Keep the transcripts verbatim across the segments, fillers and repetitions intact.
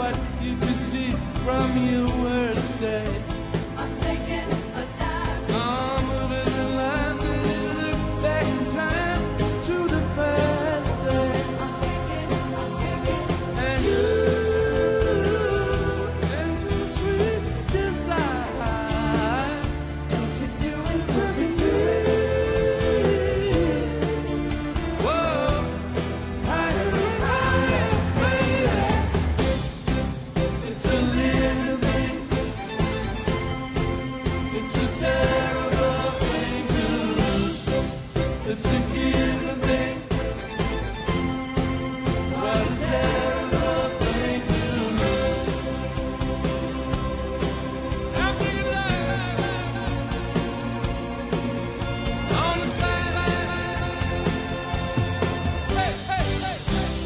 what you can see from your worst day. I'm taking a dive. I'm moving in line with you, look back in time to the first day. I'm taking, I'm taking. And you, and you sweet desire. Don't you do it, don't you do it. Whoa, higher, higher, baby. It's a living thing. It's a terrible thing to lose. It's a given thing. What a terrible thing to lose. Now bring it down. On the skyline. Hey, hey, hey,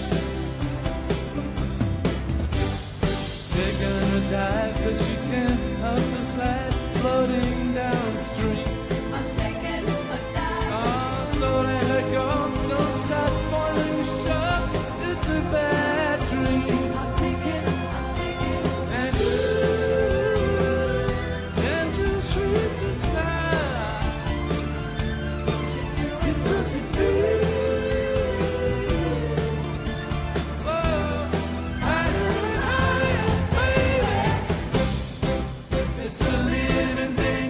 hey. They're gonna die 'cause you can't help the slide floating downstream. I'm taking a dive. Oh, so let her go. Don't start spoiling the show. It's a bad dream. I'm taking, I'm taking. And you, and you sweet desire. You took it deep. Oh, higher, higher, baby. It's a living thing.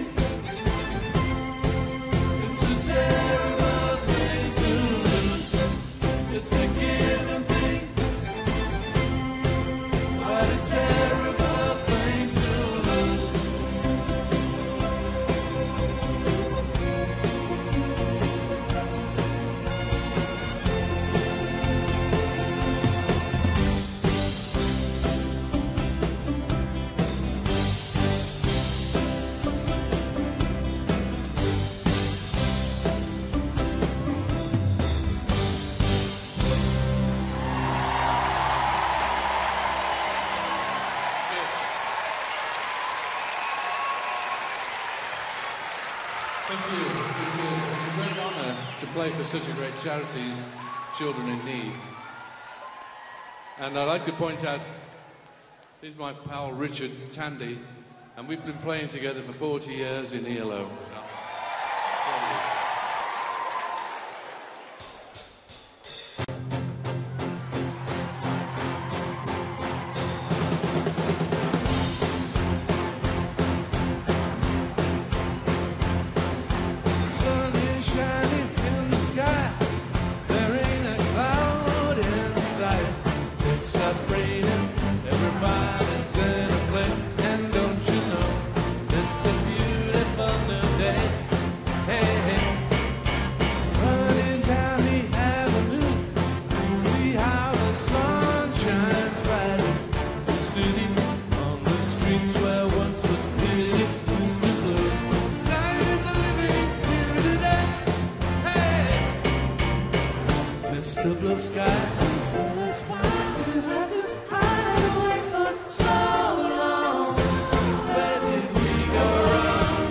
It's a terrible thing to lose. It's a given thing. What a terrible thing to lose. Thank you. It's a, it's a great honour to play for such a great charity, Children in Need. And I'd like to point out, here's my pal Richard Tandy, and we've been playing together for forty years in E L O. Sun is shining in the sky. There ain't a cloud in sight. It's stopped raining. Everybody's in a play. And don't you know, it's a beautiful new day. Hey, hey. Running down the avenue. See how the sun shines bright in the city. On the streets where once was pity, Mister Blue. Times are living here today. Hey, Mister Blue Sky. Tell us why you had to hide away for so long. Where did we go wrong?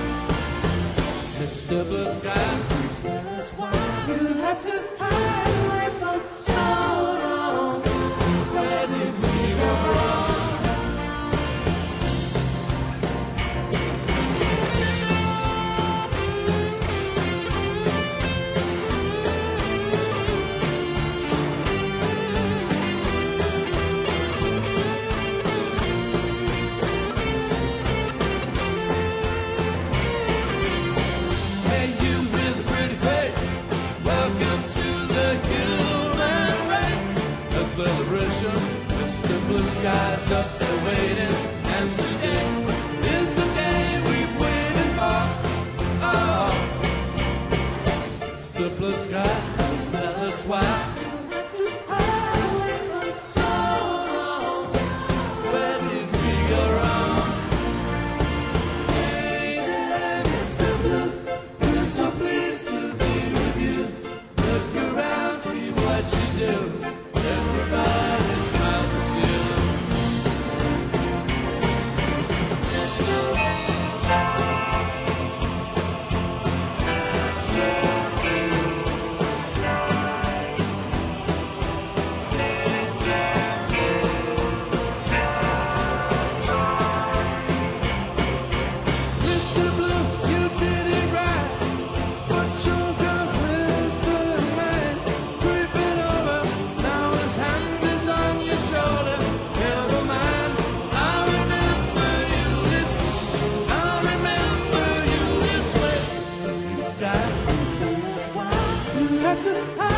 Mister Blue Sky. Tell us why you had to hide away for so long. Where did we go wrong? Hey, you with a pretty face, welcome to the human race. A celebration, Mister Blue Sky's up there waiting, and today is the day we've waited for. Oh, the blue sky, please tell us why. You had to hide away for so long. Where did we go wrong? Hey there, Mister Blue, we're so pleased to be with you. Look around, see what you do. Everybody smiles at you. to hide.